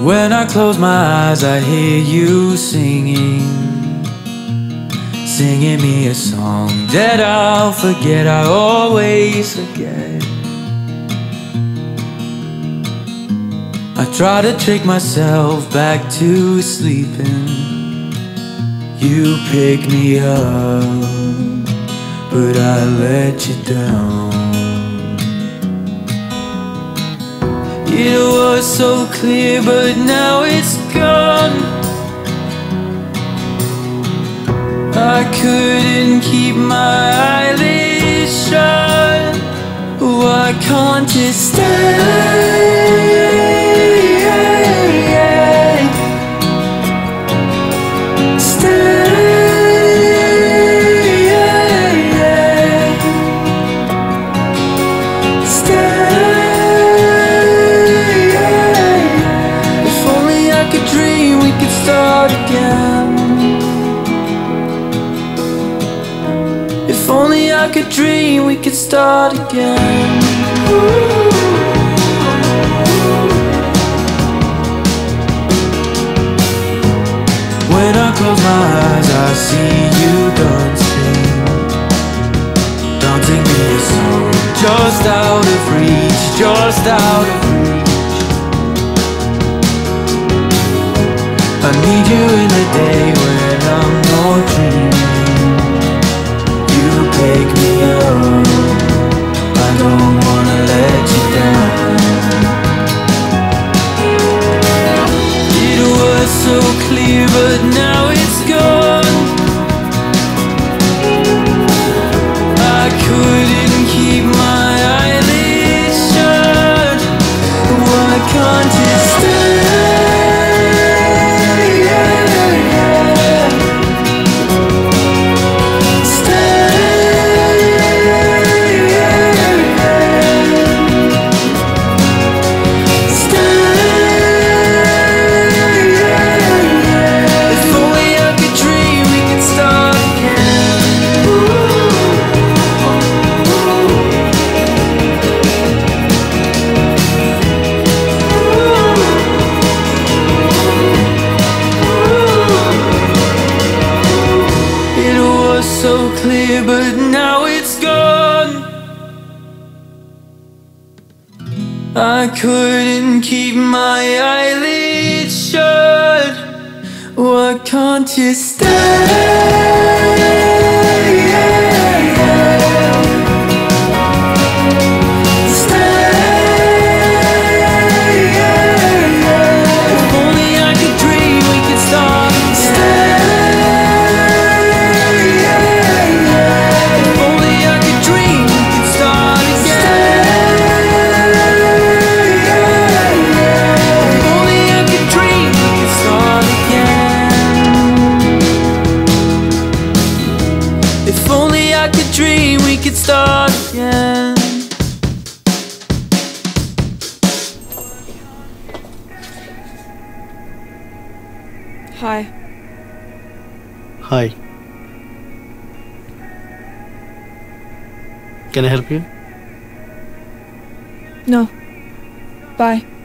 When I close my eyes, I hear you singing, singing me a song that I'll forget, I always forget. I try to trick myself back to sleeping. You pick me up, but I let you down. It was so clear, but now it's gone. I couldn't keep my eyelids shut. Why can't you stay? If only I could dream we could start again. When I close my eyes, I see you dancing, dancing me a song, just out of reach, just out of reach. I need you in the day when I'm not dreaming. You pick me up, I don't wanna let you down. It was so clear, but now it's gone. I couldn't keep my eyelids shut. Why can't you stay? So clear, but now it's gone. I couldn't keep my eyelids shut. Why can't you stay? If only I could dream we could start again. Hi. Hi. Can I help you? No. Bye.